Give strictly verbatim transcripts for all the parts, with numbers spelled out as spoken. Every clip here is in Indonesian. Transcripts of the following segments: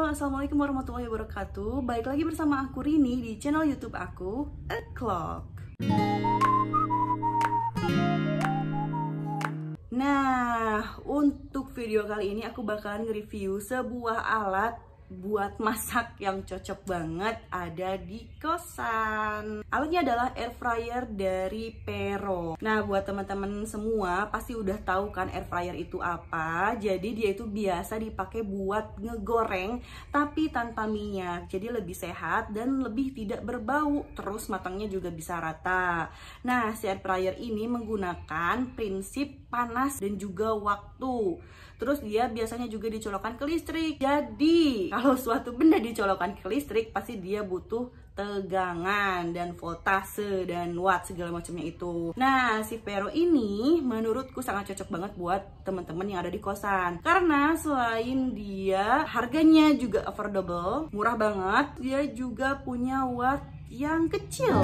assalamualaikum warahmatullahi wabarakatuh. Baik lagi bersama aku Rini di channel YouTube aku, A Clock. Nah, untuk video kali ini aku bakalan nge-review sebuah alat buat masak yang cocok banget ada di kosan. Alatnya adalah air fryer dari Pero. Nah, buat teman-teman semua pasti udah tahu kan air fryer itu apa. Jadi dia itu biasa dipakai buat ngegoreng tapi tanpa minyak. Jadi lebih sehat dan lebih tidak berbau. Terus matangnya juga bisa rata. Nah, si air fryer ini menggunakan prinsip panas dan juga waktu. Terus dia biasanya juga dicolokkan ke listrik. Jadi kalau suatu benda dicolokkan ke listrik pasti dia butuh tegangan dan voltase dan watt segala macamnya itu. Nah, si Pero ini menurutku sangat cocok banget buat teman-teman yang ada di kosan. Karena selain dia harganya juga affordable, murah banget, dia juga punya watt yang kecil.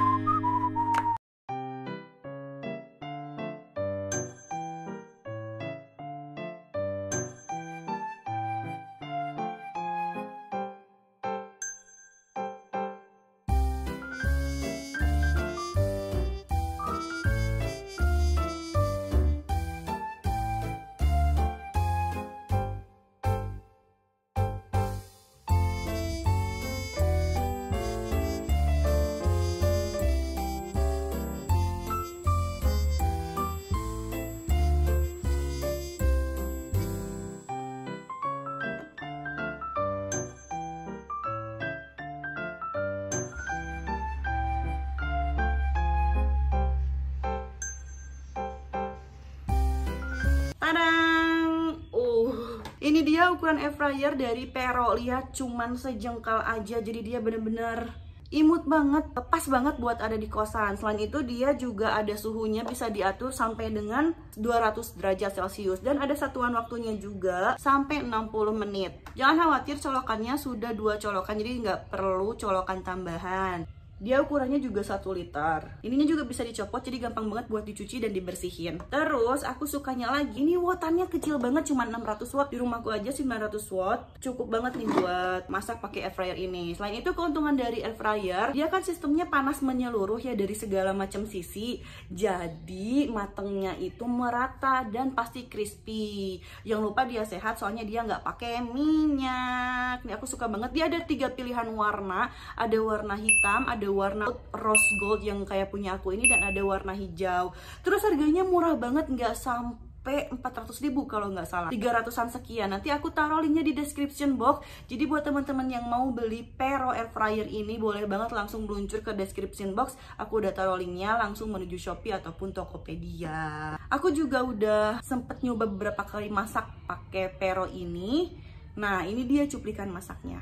Tadang! Uh, ini dia ukuran air fryer dari Pero. Lihat, cuman sejengkal aja. Jadi dia bener-bener imut banget, pas banget buat ada di kosan. Selain itu dia juga ada suhunya, bisa diatur sampai dengan dua ratus derajat celcius. Dan ada satuan waktunya juga sampai enam puluh menit. Jangan khawatir, colokannya sudah dua colokan, jadi nggak perlu colokan tambahan. Dia ukurannya juga satu liter. Ininya juga bisa dicopot, jadi gampang banget buat dicuci dan dibersihin. Terus aku sukanya lagi, ini wattannya kecil banget, cuma enam ratus watt. Di rumahku aja sembilan ratus watt. Cukup banget nih buat masak pakai air fryer ini. Selain itu keuntungan dari air fryer, dia kan sistemnya panas menyeluruh ya dari segala macam sisi. Jadi matengnya itu merata dan pasti crispy. Jangan lupa dia sehat, soalnya dia nggak pakai minyak. Nih aku suka banget. Dia ada tiga pilihan warna. Ada warna hitam, ada warna rose gold yang kayak punya aku ini, dan ada warna hijau. Terus harganya murah banget, nggak sampai empat ratus ribu kalau nggak salah, tiga ratusan sekian. Nanti aku taruh linknya di description box. Jadi buat teman-teman yang mau beli Pero air fryer ini boleh banget langsung meluncur ke description box. Aku udah taruh linknya, langsung menuju Shopee ataupun Tokopedia. Aku juga udah sempet nyoba beberapa kali masak pakai Pero ini. Nah, ini dia cuplikan masaknya.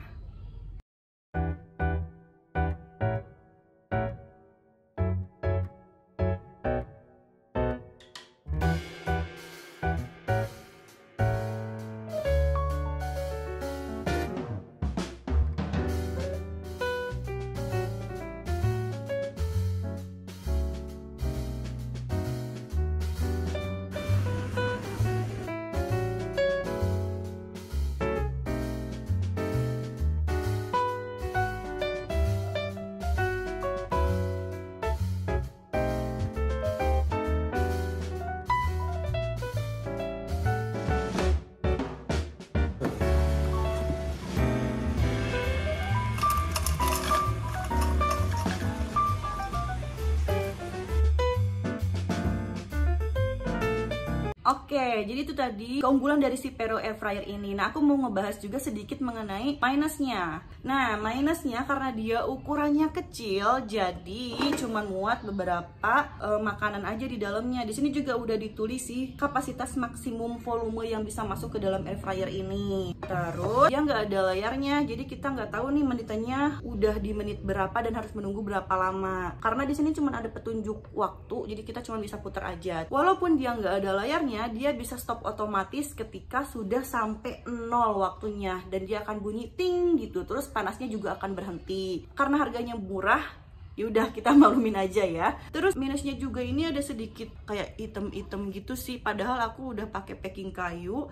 Oke, jadi itu tadi keunggulan dari si Pero air fryer ini. Nah, aku mau ngebahas juga sedikit mengenai minusnya. Nah, minusnya karena dia ukurannya kecil, jadi cuma muat beberapa uh, makanan aja di dalamnya. Di sini juga udah ditulis sih kapasitas maksimum volume yang bisa masuk ke dalam air fryer ini. Terus dia nggak ada layarnya, jadi kita nggak tahu nih menitannya udah di menit berapa dan harus menunggu berapa lama. Karena di sini cuma ada petunjuk waktu, jadi kita cuma bisa putar aja. Walaupun dia nggak ada layarnya, dia bisa stop otomatis ketika sudah sampai nol waktunya, dan dia akan bunyi ting gitu. Terus panasnya juga akan berhenti. Karena harganya murah, yaudah kita maklumin aja ya. Terus minusnya juga ini ada sedikit kayak item-item gitu sih, padahal aku udah pakai packing kayu.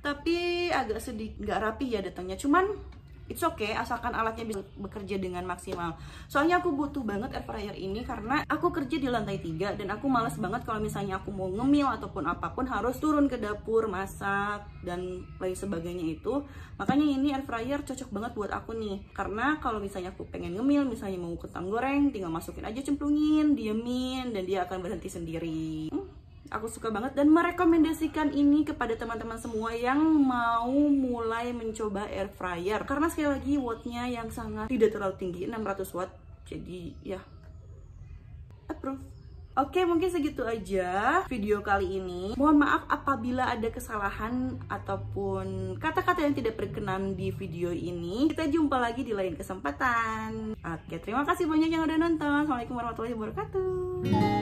tapi agak sedikit nggak rapi ya datangnya. Cuman it's okay, asalkan alatnya bisa bekerja dengan maksimal. Soalnya aku butuh banget air fryer ini karena aku kerja di lantai tiga dan aku males banget kalau misalnya aku mau ngemil ataupun apapun harus turun ke dapur, masak, dan lain sebagainya itu. Makanya ini air fryer cocok banget buat aku nih. Karena kalau misalnya aku pengen ngemil, misalnya mau kentang goreng, tinggal masukin aja, cemplungin, diemin, dan dia akan berhenti sendiri. Hmm. Aku suka banget dan merekomendasikan ini kepada teman-teman semua yang mau mulai mencoba air fryer. Karena sekali lagi wattnya yang sangat tidak terlalu tinggi, enam ratus watt. Jadi ya, approve. Oke, mungkin segitu aja video kali ini. Mohon maaf apabila ada kesalahan ataupun kata-kata yang tidak berkenan di video ini. Kita jumpa lagi di lain kesempatan. Oke, terima kasih banyak yang udah nonton. Assalamualaikum warahmatullahi wabarakatuh.